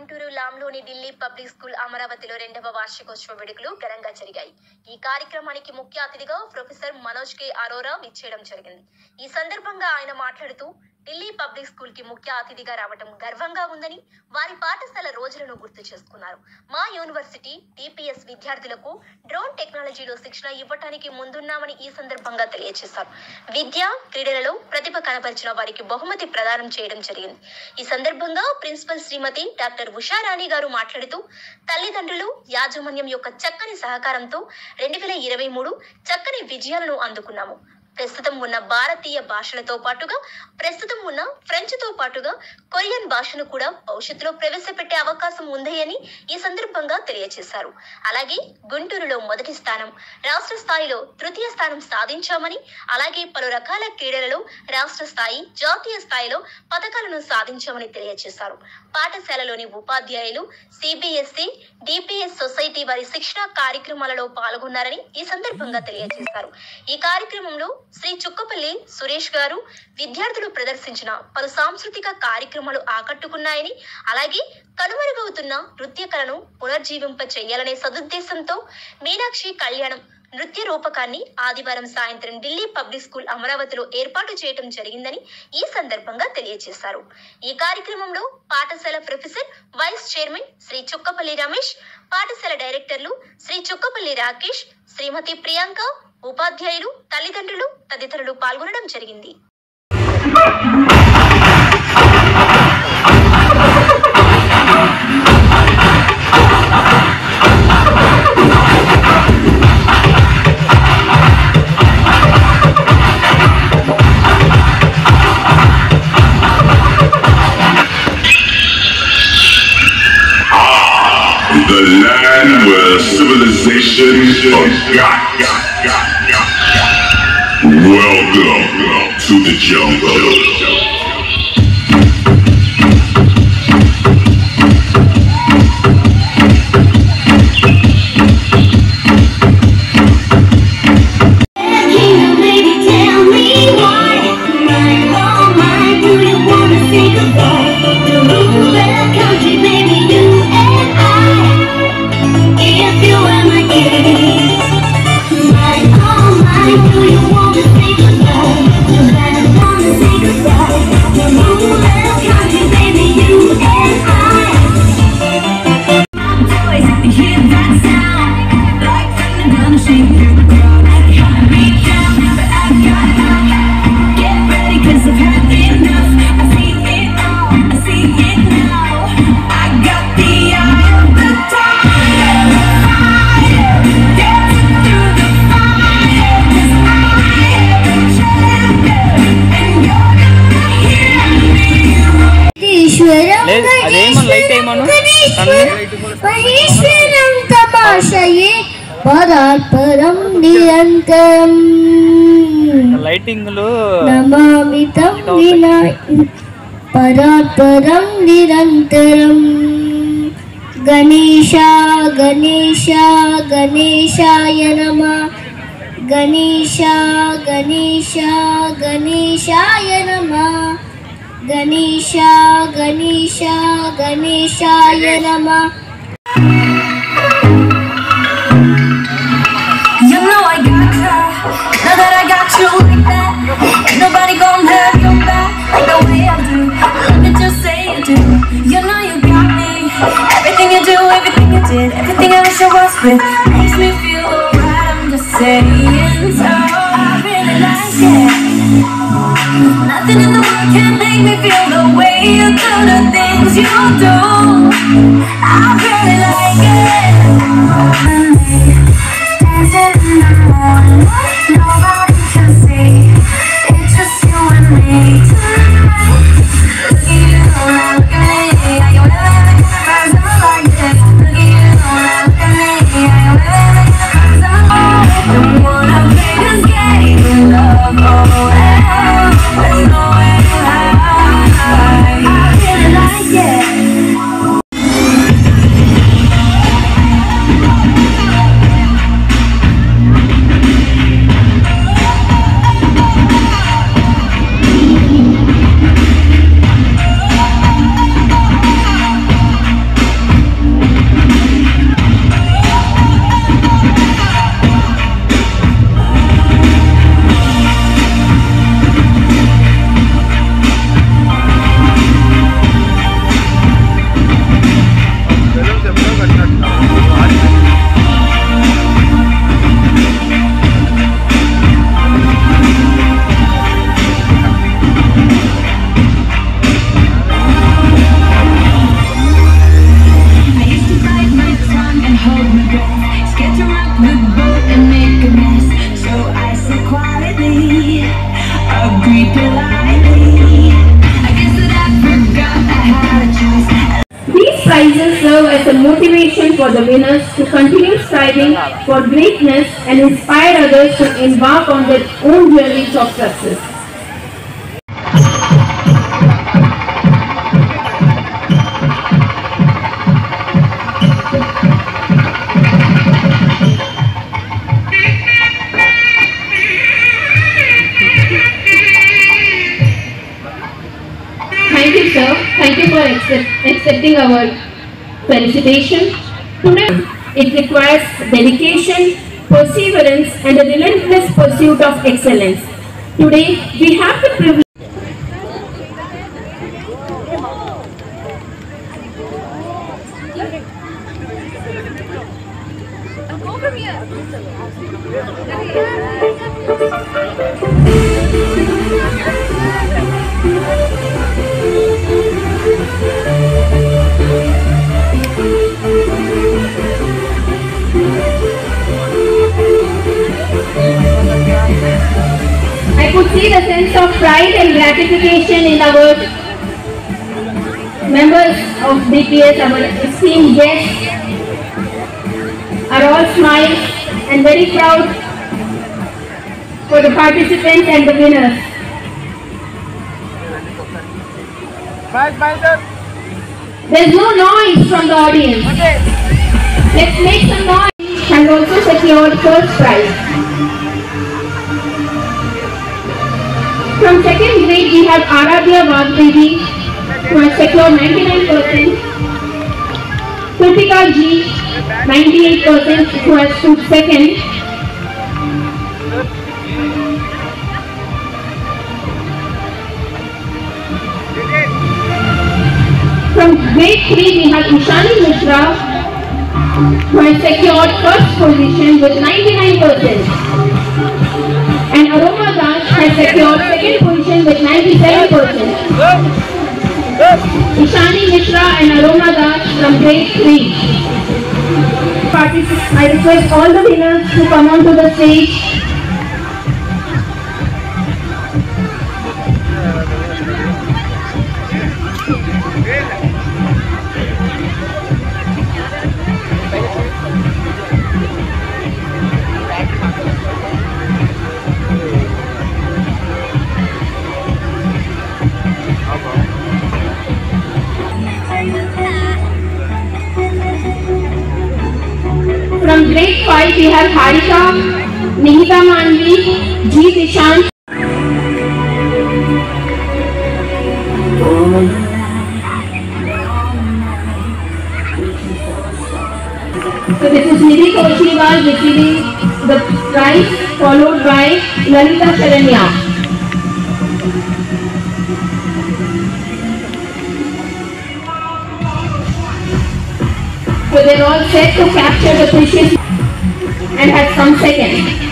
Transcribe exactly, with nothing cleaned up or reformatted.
గుంటూరు లాంలోని Delhi public school అమరావతిలో రెండవ వార్షికోత్సవ వేడుకలు ఘనంగా జరిగాయి. ఈ కార్యక్రమానికి ముఖ్య అతిథిగా ప్రొఫెసర్ మనోజ్ కే అరోరా విచ్చేయడం జరిగింది. ఈ సందర్భంగా ఆయన మాట్లాడుతూ ఢిల్లీ పబ్లిక్ స్కూల్ కి ముఖ్య అతిథిగా రావడం గర్వంగా ఉందని, వారి పాఠశాల రోజులను గుర్తు చేసుకున్నారు. మా యూనివర్సిటీ టీపీఎస్ విద్యార్థులకు డ్రోన్ టెక్నాలజీలో శిక్షణ ఇవ్వటానికి ముందున్నామని ఈ సందర్భంగా తెలియజేశారు. విద్య క్రీడలలో ప్రతిభ కనబరిచిన వారికి బహుమతి ప్రదానం చేయడం జరిగింది. ఈ సందర్భంగా ప్రిన్సిపల్ శ్రీమతి డాక్టర్ ఉషారాణి గారు మాట్లాడుతూ తల్లిదండ్రులు యాజమాన్యం యొక్క చక్కని సహకారంతో రెండు వేల ఇరవై మూడు చక్కని విజయాలను అందుకున్నాము. ప్రస్తుతం ఉన్న భారతీయ భాషలతో పాటుగా ప్రస్తుతం ఉన్న ఫ్రెంచ్ తో పాటుగా కొరియన్ భాషను కూడా భవిష్యత్తులో ప్రవేశపెట్టే అవకాశం ఉంది అని ఈ సందర్భంగా తెలియజేశారు. అలాగే గుంటూరులో మొదటి స్థానం, రాష్ట్ర స్థాయిలో తృతీయ స్థానం సాధించామని, అలాగే పలు రకాల క్రీడలలో రాష్ట్ర స్థాయి జాతీయ స్థాయిలో పథకాలను సాధించామని తెలియజేశారు. పాఠశాలలోని ఉపాధ్యాయులు సిబిఎస్ఈ డిపిఎస్ సొసైటీ వారి శిక్షణ కార్యక్రమాలలో పాల్గొన్నారని ఈ సందర్భంగా తెలియజేశారు. ఈ కార్యక్రమంలో శ్రీ చుక్కపల్లి సురేష్ గారు విద్యార్థులు ప్రదర్శించిన పలు సాంస్కృతిక కార్యక్రమాలు ఆకట్టుకున్నాయని, అలాగే కనుమరుగవుతున్న నృత్య కళను పునర్జీవింప చేయాలనే సదుద్దేశంతో మీనాక్షి కళ్యాణం నృత్య రూపకాన్ని ఆదివారం సాయంత్రం ఢిల్లీ పబ్లిక్ స్కూల్ అమరావతిలో ఏర్పాటు చేయడం జరిగిందని ఈ సందర్భంగా తెలియజేశారు. ఈ కార్యక్రమంలో పాఠశాల professor vice chairman Shri Chukkapalli Ramesh, పాఠశాల డైరెక్టర్లు శ్రీ చుక్కపల్లి రాకేష్, శ్రీమతి ప్రియాంక, ఉపాధ్యాయులు, తల్లిదండ్రులు తదితరులు పాల్గొనడం జరిగింది. The land where civilization forgot. Welcome to the jungle. Maheshwaram తమాషయే పరాత్పరం నిరంతరం నమామితం పరాత్పరం నిరంతరం. గణేశ గణేశ గణేశాయ నమః. గణేశ గణేశ గణేశాయ నమః. గణేశ గణేశ గణేశాయ నమః. You know I got ya, now that I got you like that, ain't nobody gon' have your back like the way I do. Look at you, say you do. You know you got me. Everything you do, everything you did, everything I wish I was with makes me feel alright. I'm just saying, so I really like it. Nothing in the world can make me feel the way you do the things you do. I really like it. Dancing in the morning, nobody can see. It's just you and me tonight. Look at you now, look at me. Are you ever gonna find someone like this? Look at you now, look at me. Are you ever gonna find someone? Don't wanna play this game of love, oh hell. Let's go and hide. I really like it. as a motivation for the winners to continue striving for greatness and inspire others to embark on their own journeys of success. Thank you, sir. Thank you for accept, accepting our felicitation. Today, it requires dedication, perseverance, and a relentless pursuit of excellence. Today, we have the privilege. I could see the sense of pride and gratification in our members of B P S, our esteemed guests are all smiles and very proud for the participants and the winners. There's no noise from the audience. Let's make some noise. And also secured first prize. From second grade, we have Aradhya Vagdevi, who has secured ninety-nine percent. Kritika G, ninety-eight percent, who has stood second. From grade three, we have Ishani Mishra, who has secured first position with ninety-nine percent. And Aroma Das has secured second position with ninety-seven percent. Ishani Mishra and Aroma Das from grade three. Participants, I request all the winners to come onto the stage. From grade five, we have Harika, Nihita Manvi, G. Dishan. So this is Nidhi Toshniwal receiving the prize, followed by Lalita Sharanya. So they're all set to capture the precious and had some second.